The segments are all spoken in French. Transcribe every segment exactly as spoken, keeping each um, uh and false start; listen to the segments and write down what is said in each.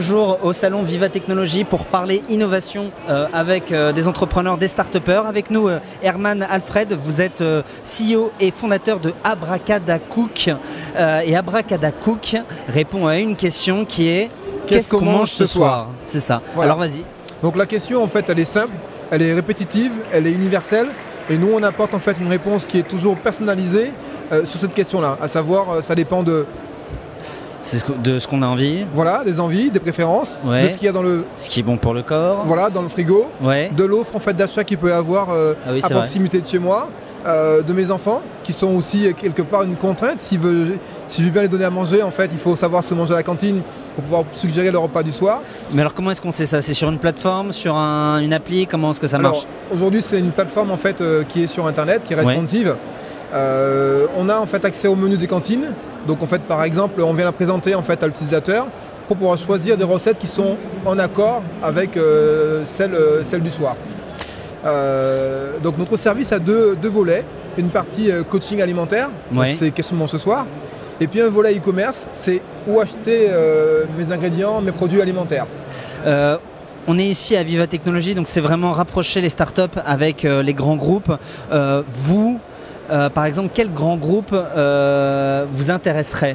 toujours au salon Viva Technologies pour parler innovation euh, avec euh, des entrepreneurs, des start-upers. Avec nous, euh, Herman Alfred, vous êtes euh, C E O et fondateur de Abracadacook. Euh, et Abracadacook répond à une question qui est qu'est-ce qu'on mange ce soir? C'est ça. Voilà. Alors vas-y. Donc la question, en fait, elle est simple, elle est répétitive, elle est universelle. Et nous, on apporte en fait une réponse qui est toujours personnalisée euh, sur cette question-là. À savoir, euh, ça dépend de... C'est de ce qu'on a envie. Voilà, des envies, des préférences, Ouais. de ce qu'il y a dans le... Ce qui est bon pour le corps. Voilà, dans le frigo. Ouais. De l'offre en fait d'achat qu'il peut y avoir euh, Ah oui, à c'est proximité de chez moi. Euh, de mes enfants, qui sont aussi euh, quelque part une contrainte. Si, veut, si je veux bien les donner à manger, en fait, il faut savoir se manger à la cantine pour pouvoir suggérer le repas du soir. Mais alors comment est-ce qu'on sait ça? C'est sur une plateforme, sur un, une appli? Comment est-ce que ça marche? Alors, aujourd'hui, c'est une plateforme en fait euh, qui est sur Internet, qui est responsive. Ouais. Euh, on a en fait accès au menu des cantines. Donc en fait, par exemple, on vient la présenter en fait à l'utilisateur pour pouvoir choisir des recettes qui sont en accord avec euh, celles, euh, celles du soir. Euh, donc notre service a deux, deux volets, une partie euh, coaching alimentaire, ouais. C'est questionnement ce soir, et puis un volet e-commerce, c'est où acheter euh, mes ingrédients, mes produits alimentaires. Euh, on est ici à Viva Technologies, donc c'est vraiment rapprocher les startups avec euh, les grands groupes. Euh, vous, euh, par exemple, quel grand groupe euh, vous intéresserait?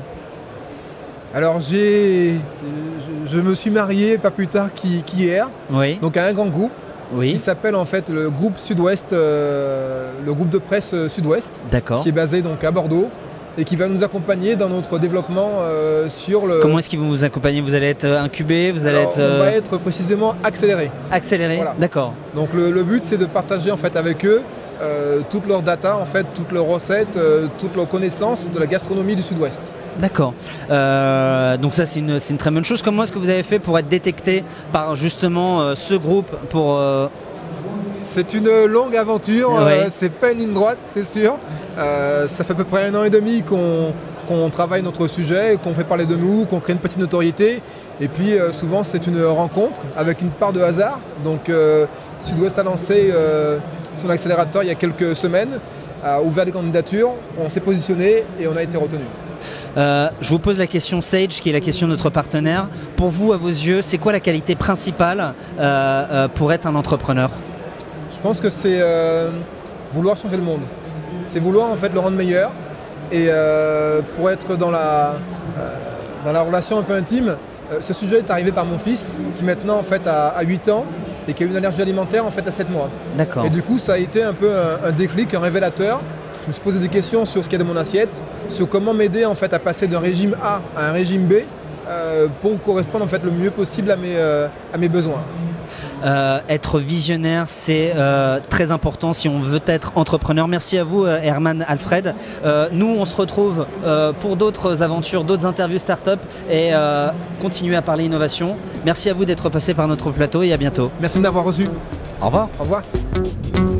Alors j'ai, je, je me suis marié pas plus tard qu'hier, oui. Donc à un grand groupe. Oui. Qui s'appelle en fait le groupe Sud-Ouest, euh, le groupe de presse Sud-Ouest, qui est basé donc à Bordeaux et qui va nous accompagner dans notre développement euh, sur le... Comment est-ce qu'ils vont vous accompagner? Vous allez être incubé, vous allez Alors, être... Euh... On va être précisément accéléré. Accéléré, voilà. D'accord. Donc le, le but c'est de partager en fait avec eux euh, toutes leurs data, en fait, toutes leurs recettes, euh, toutes leurs connaissances de la gastronomie du Sud-Ouest. D'accord. Euh, donc ça c'est une, une très bonne chose. Comment est-ce que vous avez fait pour être détecté par justement euh, ce groupe pour, euh... C'est une longue aventure, ouais. euh, c'est pas une ligne droite, c'est sûr. Euh, ça fait à peu près un an et demi qu'on qu'on travaille notre sujet, qu'on fait parler de nous, qu'on crée une petite notoriété. Et puis euh, souvent c'est une rencontre avec une part de hasard. Donc euh, Sud-Ouest a lancé euh, son accélérateur il y a quelques semaines, a ouvert des candidatures, on s'est positionné et on a été retenu. Euh, je vous pose la question Sage, qui est la question de notre partenaire. Pour vous, à vos yeux, c'est quoi la qualité principale euh, euh, pour être un entrepreneur? Je pense que c'est euh, vouloir changer le monde. C'est vouloir en fait le rendre meilleur. Et euh, pour être dans la, euh, dans la relation un peu intime, euh, ce sujet est arrivé par mon fils, qui maintenant en fait a, a huit ans et qui a eu une allergie alimentaire en fait à sept mois. D'accord. Et du coup, ça a été un peu un, un déclic, un révélateur. Je me suis posé des questions sur ce qu'il y a dans mon assiette, sur comment m'aider en fait à passer d'un régime A à un régime B euh, pour correspondre en fait le mieux possible à mes, euh, à mes besoins. Euh, être visionnaire, c'est euh, très important si on veut être entrepreneur. Merci à vous, euh, Herman Alfred. Euh, nous, on se retrouve euh, pour d'autres aventures, d'autres interviews start-up et euh, continuer à parler innovation. Merci à vous d'être passé par notre plateau et à bientôt. Merci de m'avoir reçu. Au revoir. Au revoir.